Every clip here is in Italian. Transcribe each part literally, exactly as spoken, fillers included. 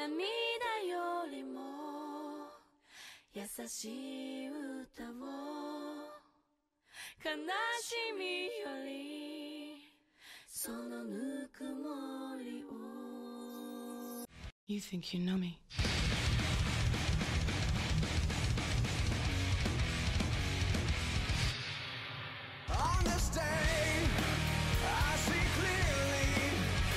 涙よりも優しい歌を悲しみよりそのぬくもりを You think you know me? On this day, I see clearly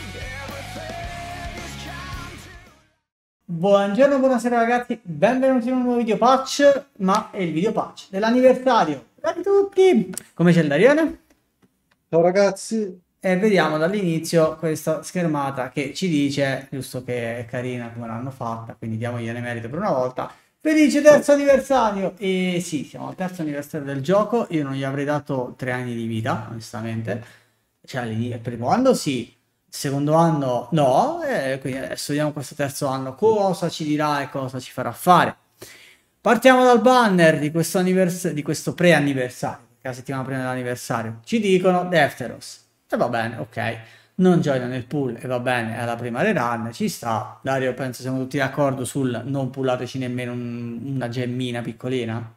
everything is counting. Buongiorno, buonasera ragazzi, benvenuti in un nuovo video patch, ma è il video patch dell'anniversario. Ciao a tutti! Come c'è il Darione? Ciao ragazzi. E vediamo dall'inizio questa schermata che ci dice, giusto che è carina come l'hanno fatta, quindi diamogliene merito per una volta. Felice terzo anniversario! E sì, siamo al terzo anniversario del gioco, io non gli avrei dato tre anni di vita, onestamente. Cioè, il primo anno sì, il secondo anno no, e quindi adesso vediamo questo terzo anno cosa ci dirà e cosa ci farà fare. Partiamo dal banner di questo, di questo pre-anniversario, perché la settimana prima dell'anniversario. Ci dicono Defteros. E va bene, ok. Non gioca nel pool e va bene, è la prima rerun, ci sta. Dario, penso siamo tutti d'accordo sul non pullateci nemmeno un, una gemmina piccolina.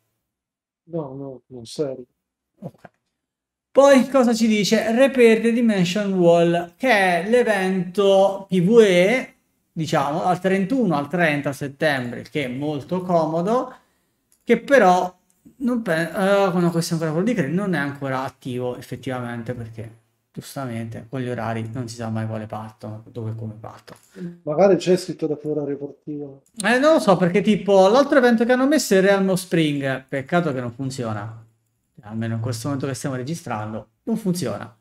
No, no, non serio. Ok. Poi cosa ci dice? Repair the Dimension Wall, che è l'evento PvE, diciamo, dal trentuno al trenta settembre, che è molto comodo, che però non, uh, no, questo è ancora quello di Crane, non è ancora attivo effettivamente, perché giustamente con gli orari non si sa mai quale partono, dove e come partono. Magari c'è scritto da che orario partiva. Eh, non lo so, perché tipo l'altro evento che hanno messo è il Realm of Spring, peccato che non funziona. Almeno in questo momento che stiamo registrando, non funziona.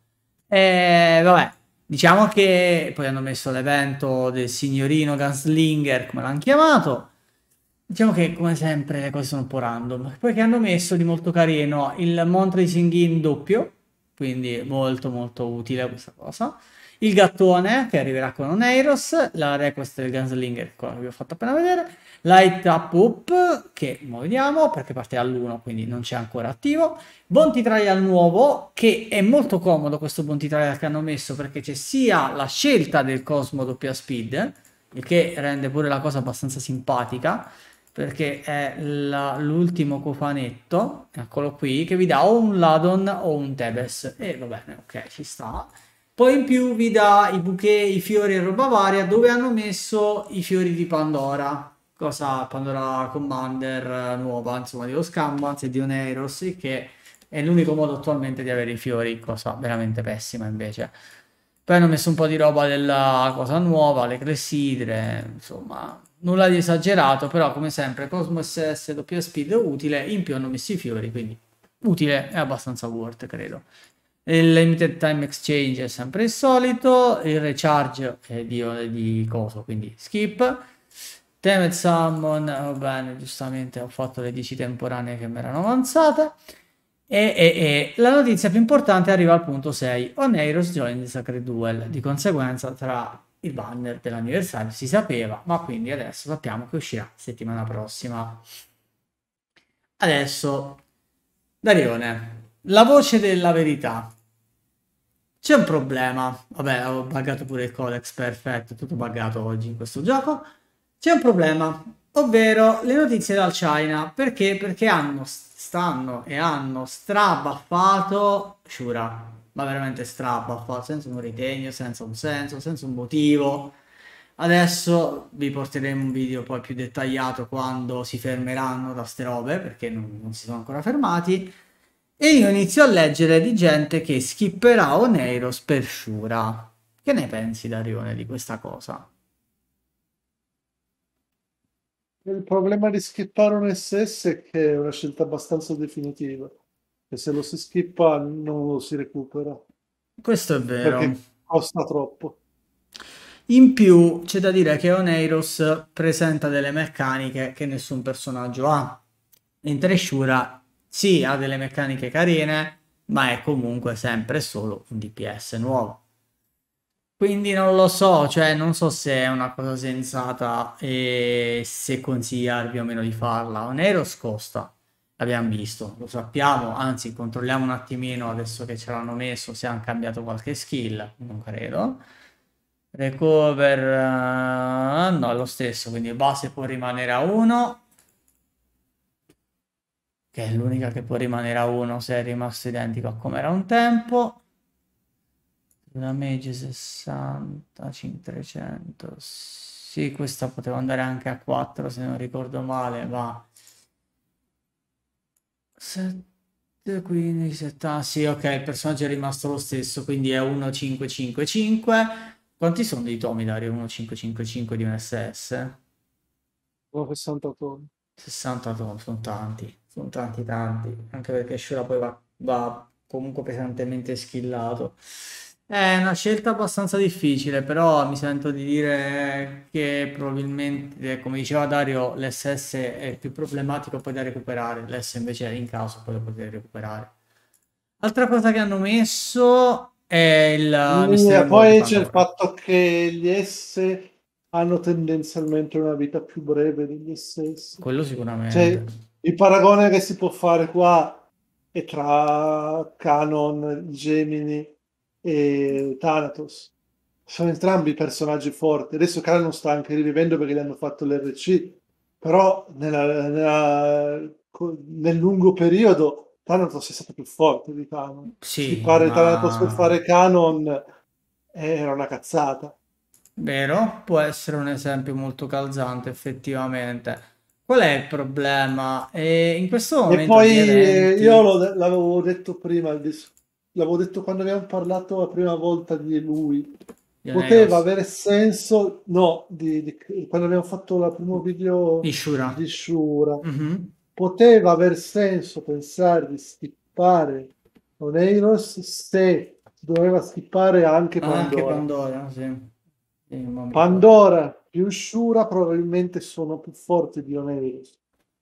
E vabbè, diciamo che poi hanno messo l'evento del signorino Gunslinger, come l'hanno chiamato. Diciamo che come sempre le cose sono un po' random. Poi che hanno messo di molto carino il Mount Racing in doppio, quindi molto molto utile questa cosa. Il gattone che arriverà con Oneiros, la request del Gunslinger, quello che vi ho fatto appena vedere, Light Up Up, che mo vediamo perché parte dall'uno, quindi non c'è ancora attivo, Bounty Trial nuovo, che è molto comodo questo Bounty Trial che hanno messo, perché c'è sia la scelta del Cosmo doppia speed, il che rende pure la cosa abbastanza simpatica, perché è l'ultimo cofanetto, eccolo qui, che vi dà o un Ladon o un Tebes, e va bene, ok, ci sta. Poi in più vi dà i bouquet, i fiori e roba varia, dove hanno messo i fiori di Pandora, cosa Pandora Commander nuova, insomma, dello Scambans e di Oneiros, che è l'unico modo attualmente di avere i fiori, cosa veramente pessima invece. Poi hanno messo un po' di roba della cosa nuova, le clessidre, insomma, nulla di esagerato, però come sempre Cosmo S S doppia speed è utile, in più hanno messo i fiori, quindi utile e abbastanza worth, credo. Il limited time exchange è sempre il solito, il recharge è di, di coso, quindi skip. Temed summon, va bene, giustamente ho fatto le dieci temporanee che mi erano avanzate. E, e, e la notizia più importante arriva al punto sei, Oneiros join the Sacred Duel, di conseguenza tra il banner dell'anniversario si sapeva, ma quindi adesso sappiamo che uscirà settimana prossima. Adesso, Darione, la voce della verità. C'è un problema, vabbè, ho buggato pure il codex, perfetto, tutto buggato oggi in questo gioco. C'è un problema, ovvero le notizie dal China, perché? Perché hanno, stanno e hanno strabaffato Shura, ma veramente strabaffato, senza un ritegno, senza un senso, senza un motivo. Adesso vi porteremo un video poi più dettagliato quando si fermeranno da ste robe, perché non, non si sono ancora fermati. E io inizio a leggere di gente che skipperà Oneiros per Shura. Che ne pensi, Darione, di questa cosa? Il problema di skippare un S S è che è una scelta abbastanza definitiva. E se lo si skippa non lo si recupera. Questo è vero. Perché costa troppo. In più c'è da dire che Oneiros presenta delle meccaniche che nessun personaggio ha. Mentre Shura sì, ha delle meccaniche carine, ma è comunque sempre solo un D P S nuovo. Quindi non lo so, cioè non so se è una cosa sensata e se consigliarvi o meno di farla. Oneiros costa, l'abbiamo visto, lo sappiamo, anzi controlliamo un attimino adesso che ce l'hanno messo se hanno cambiato qualche skill, non credo. Recover, eh, no, è lo stesso, quindi base può rimanere a uno, che è l'unica che può rimanere a uno se è rimasto identico a come era un tempo. Una mage sessanta, trecento, sì, questa poteva andare anche a quattro se non ricordo male, va. sette, quindi settanta, sì, ok, il personaggio è rimasto lo stesso, quindi è uno cinque cinque cinque. Quanti sono dei tomi Dario? uno cinque cinque cinque di un S S? Sono sessanta toni. sessanta tomi, sono tanti, sono tanti tanti, anche perché Shura poi va, va comunque pesantemente skillato. È una scelta abbastanza difficile, però mi sento di dire che probabilmente, come diceva Dario, l'S S è il più problematico poi da recuperare, l'S invece è in caso poi lo potete recuperare. Altra cosa che hanno messo è il Mystery E Mode poi di c'è il Pandora. fatto che gli S hanno tendenzialmente una vita più breve degli S S. Quello Cioè, sicuramente. il paragone che si può fare qua è tra Canon, Gemini e Thanatos. Sono entrambi personaggi forti. Adesso Canon sta anche rivivendo perché gli hanno fatto l'R C, però nella- nella- co- nel lungo periodo Thanatos è stato più forte di Canon. Sì, Skippare Thanatos per ma fare Canon era una cazzata. vero? Può essere un esempio molto calzante, effettivamente. Qual è il problema? E in questo E momento di poi eh, io eventi, lo- l'avevo detto prima, al dis- l'avevo detto quando abbiamo parlato la prima volta di lui, poteva Ioneos, avere senso, no, di- di- quando abbiamo fatto il primo video Ishura. di Shura, Mhm. poteva aver senso pensare di skippare Oneiros se si doveva skippare anche Ah, anche Pandora. Pandora, sì. Sì, ma mi ricordo. Pandora più Shura probabilmente sono più forti di Oneiros.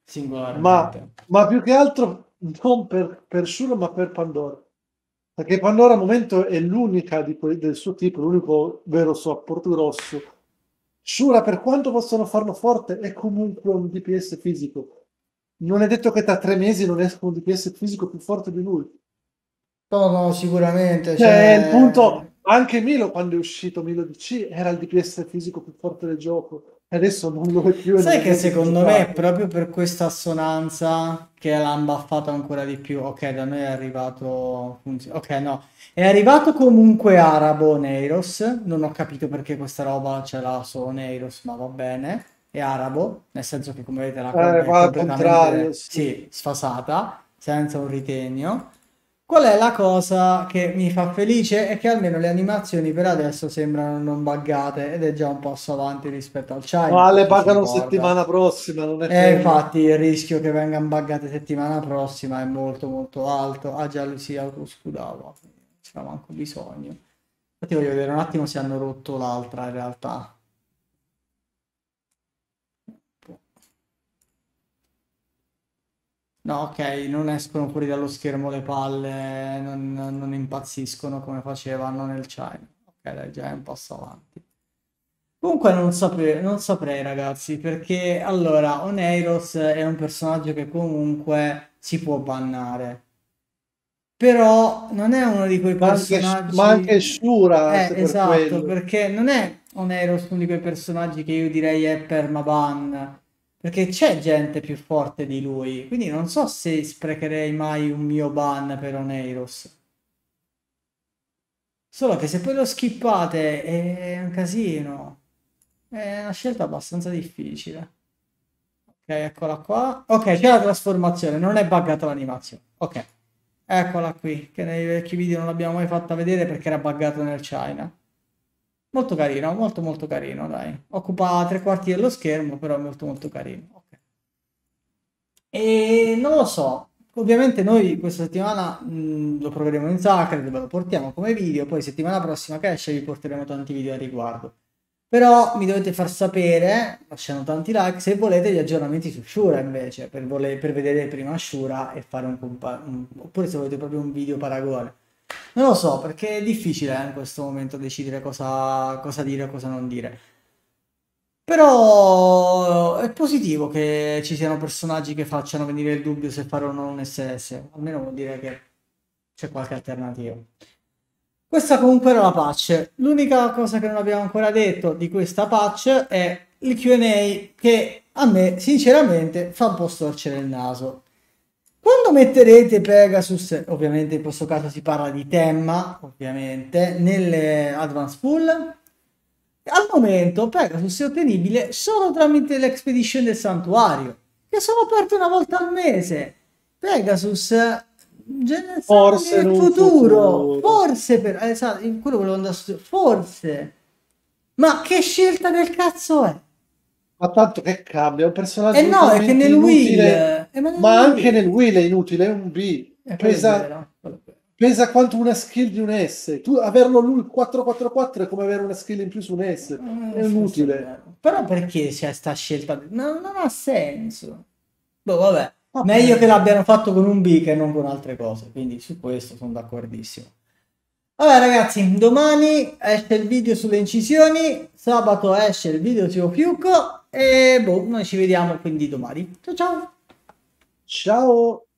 Ma, Singolarmente. ma più che altro non per, per Shura, ma per Pandora. Perché Pandora al momento è l'unica di que- del suo tipo, l'unico vero support grosso. Shura, per quanto possono farlo forte, è comunque un D P S fisico. Non è detto che tra tre mesi non esca un D P S fisico più forte di lui. No, no, sicuramente, Cioè, il cioè... punto, anche Milo quando è uscito Milo D C era il D P S fisico più forte del gioco. E adesso non lo è più e non Sai è che neanche più secondo me è giocato. proprio per questa assonanza che l'ha imbaffato ancora di più. Ok, da noi è arrivato... funzi- Ok, no. È arrivato comunque Arabo Neiros. Non ho capito perché questa roba ce l'ha solo Neiros, ma va bene. È arabo, nel senso che come vedete la comp Eh, è va al contrario, completamente, sì. sì, sfasata, senza un ritegno. Qual è la cosa che mi fa felice? È che almeno le animazioni per adesso sembrano non buggate ed è già un passo avanti rispetto al China, Ma per le chi si pagano ricorda. settimana prossima, non è E quello. infatti il rischio che vengano buggate settimana prossima è molto molto alto. Ah già lui si autoscudava, quindi non c'era manco bisogno. Infatti voglio vedere un attimo se hanno rotto l'altra in realtà. No, ok, non escono fuori dallo schermo le palle, non, non impazziscono come facevano nel China. Ok, dai, già è un passo avanti. Comunque non saprei, non saprei ragazzi, perché allora Oneiros è un personaggio che comunque si può bannare, però non è uno di quei Ma anche, ma anche personaggi... Shura, Eh, se per esatto, quello. perché non è Oneiros uno di quei personaggi che io direi è permaban, perché c'è gente più forte di lui, quindi non so se sprecherei mai un mio ban per Oneiros. Solo che se poi lo skippate è un casino. È una scelta abbastanza difficile. Ok, eccola qua. Ok, c'è la trasformazione, non è buggata l'animazione. Ok, eccola qui, che nei vecchi video non l'abbiamo mai fatta vedere perché era buggato nel China. Molto carino, molto molto carino, dai. Occupa tre quarti dello schermo, però è molto molto carino. Ok. E non lo so, ovviamente noi questa settimana mh, lo proveremo in Sacred, ve lo portiamo come video, poi settimana prossima che esce vi porteremo tanti video a riguardo. Però mi dovete far sapere, lasciando tanti like, se volete gli aggiornamenti su Shura invece, per, vole- per vedere prima Shura e fare un, compa- un- oppure se volete proprio un video paragone. Non lo so, perché è difficile eh, in questo momento decidere cosa, cosa dire o cosa non dire. Però è positivo che ci siano personaggi che facciano venire il dubbio se fare o no un S S, almeno vuol dire che c'è qualche alternativa. Questa comunque era la patch. L'unica cosa che non abbiamo ancora detto di questa patch è il Q and A, che a me sinceramente fa un po' storcere il naso. Quando metterete Pegasus, ovviamente in questo caso si parla di Temma, ovviamente, nelle Advanced Pool, al momento Pegasus è ottenibile solo tramite l'Expedition del Santuario, che sono aperte una volta al mese. Pegasus Gen- Forse in nel un futuro, futuro. forse per esatto, in quello volevo andare a studiare, forse. Ma che scelta del cazzo è? Ma tanto che cambia, è un personaggio Eh no, è che talmente nel Will, inutile, eh, ma nel ma anche Will. nel Will è inutile, è un B. Eh, quello è Pesa, vero, quello è vero. pesa quanto una skill di un S. Tu averlo lui quattro quattro quattro è come avere una skill in più su un S. Eh, È forse è inutile. vero. Però perché c'è sta scelta? No, non ha senso. Boh, vabbè, Vabbè. meglio che l'abbiano fatto con un B che non con altre cose, quindi su questo sono d'accordissimo. Vabbè ragazzi, domani esce il video sulle incisioni, sabato esce il video su Ofiuco e boh, noi ci vediamo quindi domani. Ciao ciao! Ciao.